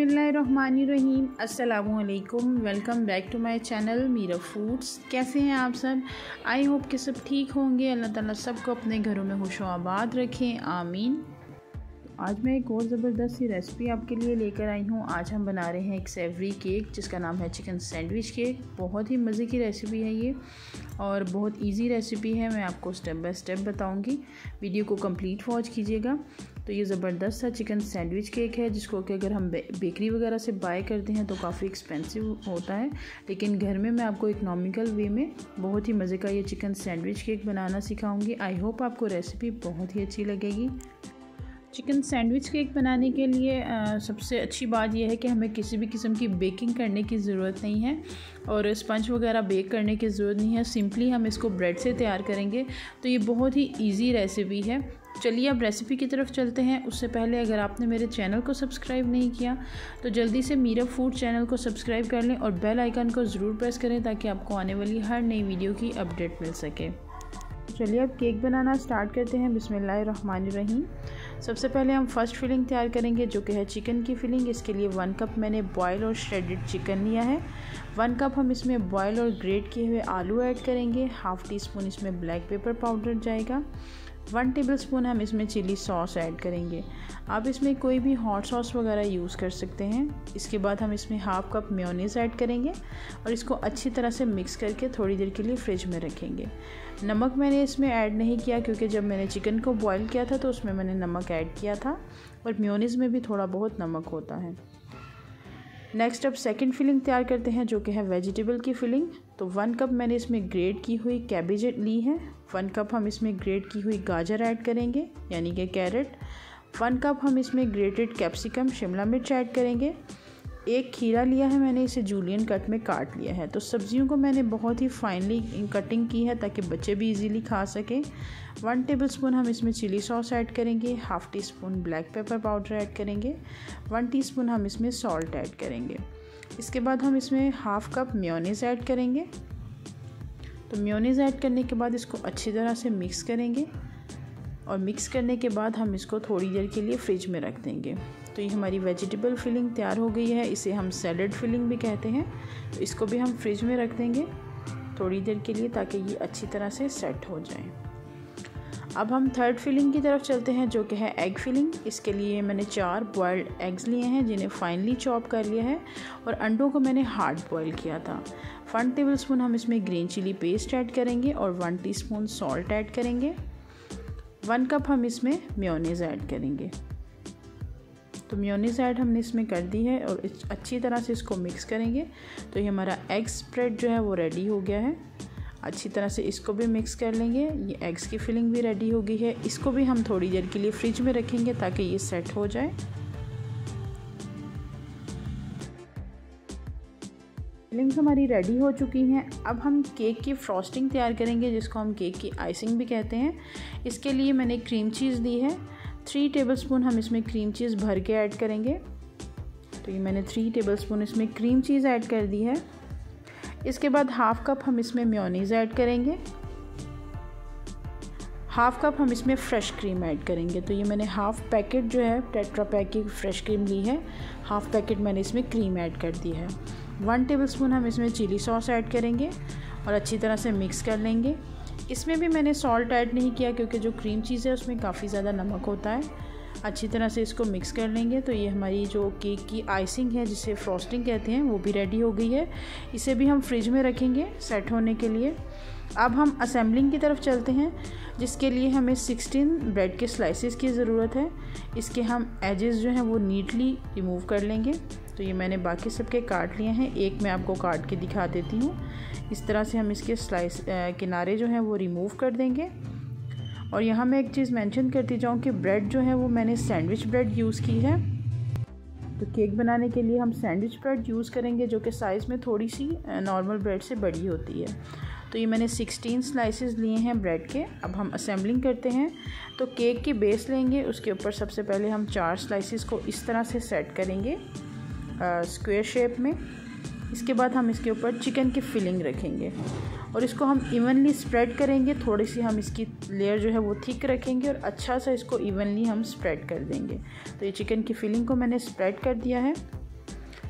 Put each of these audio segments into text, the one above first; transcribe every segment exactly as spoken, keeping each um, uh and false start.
बिस्मिल्लाहिर्रहमानिर्रहीम। अस्सलामुअलैकुम। Welcome back to my channel Meera foods. कैसे हैं आप सब? आई होप कि सब ठीक होंगे। अल्लाह ताला सबको अपने घरों में खुश आबाद रखें, आमीन। आज मैं एक और ज़बरदस्त सी रेसिपी आपके लिए लेकर आई हूँ। आज हम बना रहे हैं एक सेवरी केक जिसका नाम है चिकन सैंडविच केक। बहुत ही मज़े की रेसिपी है ये और बहुत इजी रेसिपी है। मैं आपको स्टेप बाय स्टेप बताऊंगी। वीडियो को कंप्लीट वॉच कीजिएगा। तो ये ज़बरदस्त सा चिकन सैंडविच केक है जिसको कि अगर हम बे, बेकरी वगैरह से बाय करते हैं तो काफ़ी एक्सपेंसिव होता है, लेकिन घर में मैं आपको इकनॉमिकल वे में बहुत ही मज़े का ये चिकन सैंडविच केक बनाना सिखाऊंगी। आई होप आपको रेसिपी बहुत ही अच्छी लगेगी। चिकन सैंडविच केक बनाने के लिए आ, सबसे अच्छी बात यह है कि हमें किसी भी किस्म की बेकिंग करने की ज़रूरत नहीं है और स्पंज वगैरह बेक करने की ज़रूरत नहीं है। सिंपली हम इसको ब्रेड से तैयार करेंगे। तो ये बहुत ही इजी रेसिपी है। चलिए अब रेसिपी की तरफ चलते हैं। उससे पहले अगर आपने मेरे चैनल को सब्सक्राइब नहीं किया तो जल्दी से मीरा फूड चैनल को सब्सक्राइब कर लें और बेल आइकन को ज़रूर प्रेस करें ताकि आपको आने वाली हर नई वीडियो की अपडेट मिल सके। चलिए अब केक बनाना स्टार्ट करते हैं। बिस्मिल्लाहिर्रहमानिर्रहीम। सबसे पहले हम फर्स्ट फिलिंग तैयार करेंगे जो कि है चिकन की फिलिंग। इसके लिए वन कप मैंने बॉयल और श्रेडेड चिकन लिया है। वन कप हम इसमें बॉयल और ग्रेट किए हुए आलू ऐड करेंगे। हाफ़ टी स्पून इसमें ब्लैक पेपर पाउडर जाएगा। वन टेबल स्पून हम इसमें चिली सॉस ऐड करेंगे। आप इसमें कोई भी हॉट सॉस वगैरह यूज़ कर सकते हैं। इसके बाद हम इसमें हाफ़ कप मेयोनीज़ ऐड करेंगे और इसको अच्छी तरह से मिक्स करके थोड़ी देर के लिए फ्रिज में रखेंगे। नमक मैंने इसमें ऐड नहीं किया क्योंकि जब मैंने चिकन को बॉईल किया था तो उसमें मैंने नमक ऐड किया था और मेयोनीज़ में भी थोड़ा बहुत नमक होता है। नेक्स्ट अब सेकंड फिलिंग तैयार करते हैं जो कि है वेजिटेबल की फिलिंग। तो वन कप मैंने इसमें ग्रेट की हुई कैबेज ली है। वन कप हम इसमें ग्रेट की हुई गाजर ऐड करेंगे यानी कि कैरेट। वन कप हम इसमें ग्रेटेड कैप्सिकम शिमला मिर्च ऐड करेंगे। एक खीरा लिया है मैंने, इसे जूलियन कट में काट लिया है। तो सब्जियों को मैंने बहुत ही फाइनली कटिंग की है ताकि बच्चे भी इजीली खा सकें। वन टेबलस्पून हम इसमें चिली सॉस ऐड करेंगे। Half teaspoon black pepper powder add करेंगे। वन टीस्पून हम इसमें सॉल्ट ऐड करेंगे। इसके बाद हम इसमें हाफ़ कप मेयोनीज़ ऐड करेंगे। तो मेयोनीज़ ऐड करने के बाद इसको अच्छी तरह से मिक्स करेंगे और मिक्स करने के बाद हम इसको थोड़ी देर के लिए फ्रिज में रख देंगे। तो ये हमारी वेजिटेबल फिलिंग तैयार हो गई है। इसे हम सैलड फिलिंग भी कहते हैं। तो इसको भी हम फ्रिज में रख देंगे थोड़ी देर के लिए ताकि ये अच्छी तरह से सेट हो जाए। अब हम थर्ड फिलिंग की तरफ चलते हैं जो कि है एग फिलिंग। इसके लिए मैंने चार बॉयल्ड एग्स लिए हैं जिन्हें फाइनली चॉप कर लिया है और अंडों को मैंने हार्ड बॉयल किया था। वन टेबल स्पून हम इसमें ग्रीन चिली पेस्ट ऐड करेंगे और वन टीस्पून सॉल्ट ऐड करेंगे। वन कप हम इसमें मेयोनीज़ ऐड करेंगे। तो मेयोनीज़ ऐड हमने इसमें कर दी है और अच्छी तरह से इसको मिक्स करेंगे। तो ये हमारा एग स्प्रेड जो है वो रेडी हो गया है। अच्छी तरह से इसको भी मिक्स कर लेंगे। ये एग्स की फिलिंग भी रेडी हो गई है। इसको भी हम थोड़ी देर के लिए फ्रिज में रखेंगे ताकि ये सेट हो जाए। फिलिंग्स हमारी रेडी हो चुकी हैं। अब हम केक की फ्रॉस्टिंग तैयार करेंगे जिसको हम केक की आइसिंग भी कहते हैं। इसके लिए मैंने क्रीम चीज़ ली है। थ्री टेबलस्पून हम इसमें क्रीम चीज़ भर के ऐड करेंगे। तो ये मैंने थ्री टेबलस्पून इसमें क्रीम चीज़ ऐड कर दी है। इसके बाद हाफ़ कप हम इसमें मेयोनीज़ ऐड करेंगे। हाफ़ कप हम इसमें फ़्रेश क्रीम ऐड करेंगे। तो ये मैंने हाफ़ पैकेट जो है टेट्रा पैक की फ़्रेश क्रीम ली है। हाफ़ पैकेट मैंने इसमें क्रीम ऐड कर दी है। वन टेबलस्पून हम इसमें चिली सॉस ऐड करेंगे और अच्छी तरह से मिक्स कर लेंगे। इसमें भी मैंने सॉल्ट ऐड नहीं किया क्योंकि जो क्रीम चीज़ है उसमें काफ़ी ज़्यादा नमक होता है। अच्छी तरह से इसको मिक्स कर लेंगे। तो ये हमारी जो केक की आइसिंग है जिसे फ्रॉस्टिंग कहते हैं वो भी रेडी हो गई है। इसे भी हम फ्रिज में रखेंगे सेट होने के लिए। अब हम असेंबलिंग की तरफ चलते हैं जिसके लिए हमें सिक्सटीन ब्रेड के स्लाइसेस की ज़रूरत है। इसके हम एजेस जो हैं वो नीटली रिमूव कर लेंगे। तो ये मैंने बाकी सबके काट लिए हैं। एक मैं आपको काट के दिखा देती हूँ। इस तरह से हम इसके स्लाइस किनारे जो हैं वो रिमूव कर देंगे। और यहाँ मैं एक चीज़ मेंशन करती जाऊँ कि ब्रेड जो है वो मैंने सैंडविच ब्रेड यूज़ की है। तो केक बनाने के लिए हम सैंडविच ब्रेड यूज़ करेंगे जो कि साइज़ में थोड़ी सी नॉर्मल ब्रेड से बड़ी होती है। तो ये मैंने सिक्सटीन स्लाइसेस लिए हैं ब्रेड के। अब हम असेंबलिंग करते हैं। तो केक की बेस लेंगे, उसके ऊपर सबसे पहले हम चार स्लाइसेस को इस तरह से सेट करेंगे स्क्वायर शेप में। इसके बाद हम इसके ऊपर चिकन की फिलिंग रखेंगे और इसको हम इवनली स्प्रेड करेंगे। थोड़ी सी हम इसकी लेयर जो है वो थिक रखेंगे और अच्छा सा इसको इवनली हम स्प्रेड कर देंगे। तो ये चिकन की फिलिंग को मैंने स्प्रेड कर दिया है।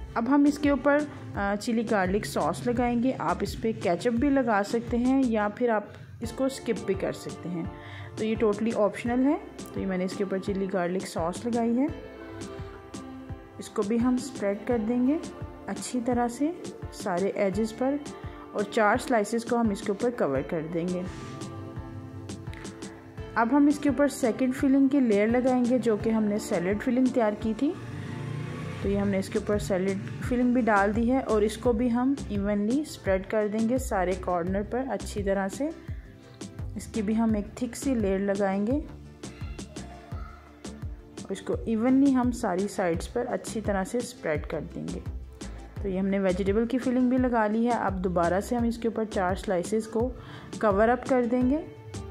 अब हम इसके ऊपर चिली गार्लिक सॉस लगाएंगे। आप इस पर केचप भी लगा सकते हैं या फिर आप इसको स्किप भी कर सकते हैं, तो ये टोटली ऑप्शनल है। तो ये मैंने इसके ऊपर चिली गार्लिक सॉस लगाई है। इसको भी हम स्प्रेड कर देंगे अच्छी तरह से सारे एजेस पर, और चार स्लाइसेस को हम इसके ऊपर कवर कर देंगे। अब हम इसके ऊपर सेकंड फिलिंग की लेयर लगाएंगे, जो कि हमने सैलेड फिलिंग तैयार की थी। तो ये हमने इसके ऊपर सैलेड फिलिंग भी डाल दी है, और इसको भी हम इवनली स्प्रेड कर देंगे सारे कॉर्नर पर अच्छी तरह से। इसकी भी हम एक थिक सी लेयर लगाएंगे, और इसको इवनली हम सारी साइड्स पर अच्छी तरह से स्प्रेड कर देंगे। तो ये हमने वेजिटेबल की फिलिंग भी लगा ली है। अब दोबारा से हम इसके ऊपर चार स्लाइसेस को कवर अप कर देंगे,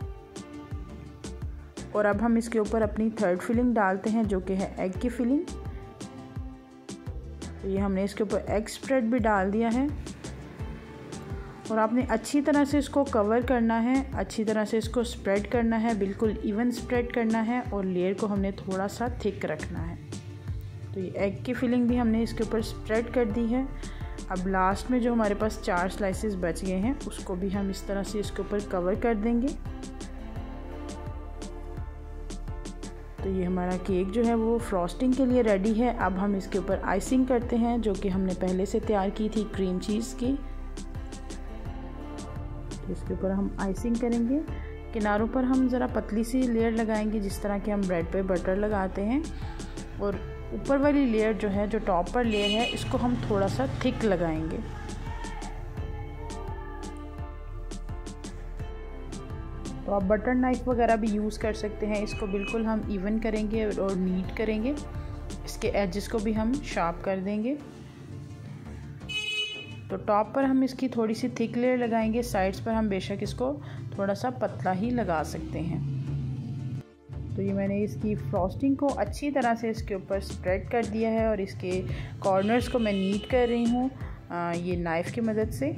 और अब हम इसके ऊपर अपनी थर्ड फिलिंग डालते हैं, जो कि है एग की फिलिंग। तो ये हमने इसके ऊपर एग स्प्रेड भी डाल दिया है, और आपने अच्छी तरह से इसको कवर करना है, अच्छी तरह से इसको स्प्रेड करना है, बिल्कुल इवन स्प्रेड करना है, और लेयर को हमने थोड़ा सा थिक रखना है। तो ये एग की फिलिंग भी हमने इसके ऊपर स्प्रेड कर दी है। अब लास्ट में जो हमारे पास चार स्लाइसेस बच गए हैं, उसको भी हम इस तरह से इसके ऊपर कवर कर देंगे। तो ये हमारा केक जो है वो फ्रॉस्टिंग के लिए रेडी है। अब हम इसके ऊपर आइसिंग करते हैं, जो कि हमने पहले से तैयार की थी क्रीम चीज़ की। तो इसके ऊपर हम आइसिंग करेंगे। किनारों पर हम ज़रा पतली सी लेयर लगाएंगे, जिस तरह के हम ब्रेड पे बटर लगाते हैं, और ऊपर वाली लेयर जो है, जो टॉप पर लेयर है, इसको हम थोड़ा सा थिक लगाएंगे। तो आप बटर नाइफ वगैरह भी यूज़ कर सकते हैं। इसको बिल्कुल हम इवन करेंगे और नीट करेंगे। इसके एजेस को भी हम शार्प कर देंगे। तो टॉप पर हम इसकी थोड़ी सी थिक लेयर लगाएंगे, साइड्स पर हम बेशक इसको थोड़ा सा पतला ही लगा सकते हैं। तो ये मैंने इसकी फ्रॉस्टिंग को अच्छी तरह से इसके ऊपर स्प्रेड कर दिया है, और इसके कॉर्नर्स को मैं नीट कर रही हूँ ये नाइफ़ की मदद से।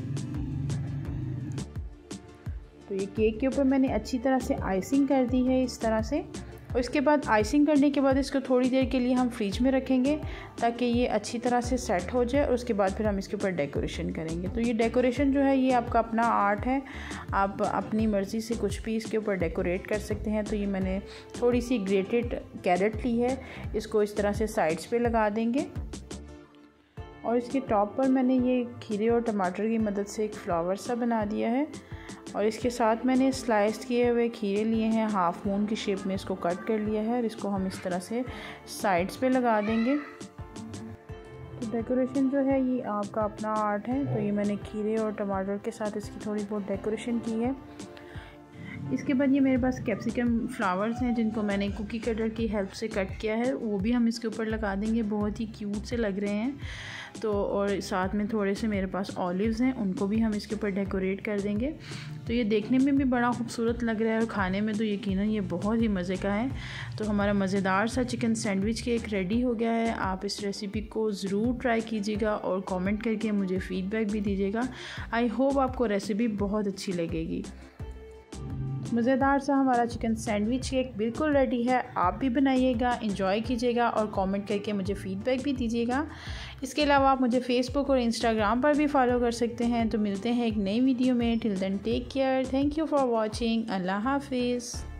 तो ये केक के ऊपर मैंने अच्छी तरह से आइसिंग कर दी है इस तरह से, और इसके बाद आइसिंग करने के बाद इसको थोड़ी देर के लिए हम फ्रिज में रखेंगे, ताकि ये अच्छी तरह से सेट हो जाए, और उसके बाद फिर हम इसके ऊपर डेकोरेशन करेंगे। तो ये डेकोरेशन जो है ये आपका अपना आर्ट है, आप अपनी मर्ज़ी से कुछ भी इसके ऊपर डेकोरेट कर सकते हैं। तो ये मैंने थोड़ी सी ग्रेटेड कैरेट ली है, इसको इस तरह से साइड्स पे लगा देंगे, और इसके टॉप पर मैंने ये खीरे और टमाटर की मदद से एक फ्लावर सा बना दिया है, और इसके साथ मैंने स्लाइस किए हुए खीरे लिए हैं, हाफ मून की शेप में इसको कट कर लिया है, और इसको हम इस तरह से साइड्स पे लगा देंगे। तो डेकोरेशन जो है ये आपका अपना आर्ट है। तो ये मैंने खीरे और टमाटर के साथ इसकी थोड़ी बहुत डेकोरेशन की है। इसके बाद ये मेरे पास कैप्सिकम फ्लावर्स हैं, जिनको मैंने कुकी कटर की हेल्प से कट किया है, वो भी हम इसके ऊपर लगा देंगे। बहुत ही क्यूट से लग रहे हैं। तो और साथ में थोड़े से मेरे पास ऑलिव्स हैं, उनको भी हम इसके ऊपर डेकोरेट कर देंगे। तो ये देखने में भी बड़ा खूबसूरत लग रहा है, और खाने में तो यकीनन ये बहुत ही मज़े का है। तो हमारा मज़ेदार सा चिकन सैंडविच केक रेडी हो गया है। आप इस रेसिपी को ज़रूर ट्राई कीजिएगा, और कमेंट करके मुझे फ़ीडबैक भी दीजिएगा। आई होप आपको रेसिपी बहुत अच्छी लगेगी। मज़ेदार सा हमारा चिकन सैंडविच केक बिल्कुल रेडी है। आप भी बनाइएगा, एंजॉय कीजिएगा, और कमेंट करके मुझे फ़ीडबैक भी दीजिएगा। इसके अलावा आप मुझे फ़ेसबुक और इंस्टाग्राम पर भी फॉलो कर सकते हैं। तो मिलते हैं एक नई वीडियो में। Till then take care. Thank you for watching. अल्लाह हाफिज़।